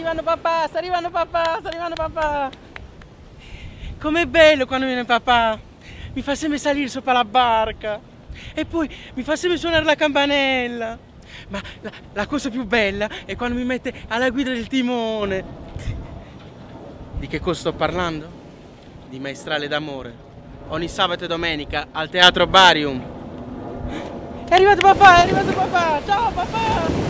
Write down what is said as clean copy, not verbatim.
arrivando papà, sta arrivando papà, sta arrivando papà. Com'è bello quando viene papà. Mi fa sempre salire sopra la barca. E poi mi fa sempre suonare la campanella. Ma la cosa più bella è quando mi mette alla guida del timone. Di che cosa sto parlando? Di Maestrale d'amore. Ogni sabato e domenica al Teatro Barium. È arrivato papà, ciao papà!